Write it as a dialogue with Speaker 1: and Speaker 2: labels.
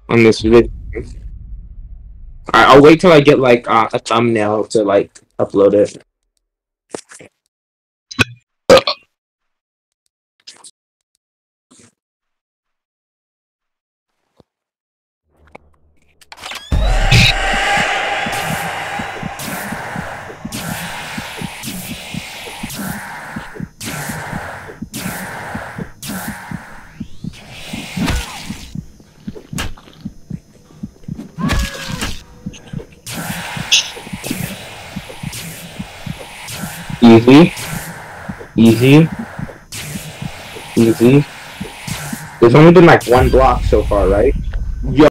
Speaker 1: on this video. I'll wait till I get like a thumbnail to like upload it. Easy. Easy. Easy. There's only been like one block so far, right? Yo.